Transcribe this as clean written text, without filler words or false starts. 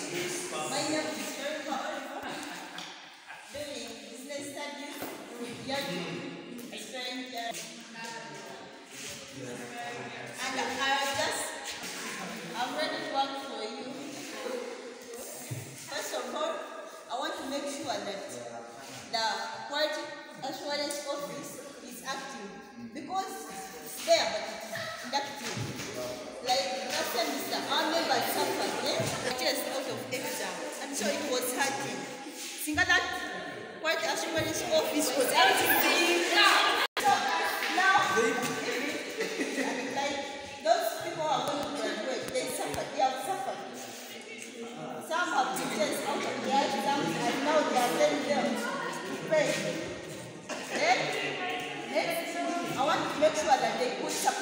My name is Erica Oliver, doing business studies with Yadu, aspiring and I'm ready to work for you. First of all, I want to make sure that the quality assurance office is active because it's there but it's inactive. Like last time our members suffered just out of exam, and so it was hurting. Think that quality assurance office was active. So now, like those people are going to graduate, they suffered, they have suffered. Some have teachers out of their exams and now they are telling them to pay. I want to make sure that they put some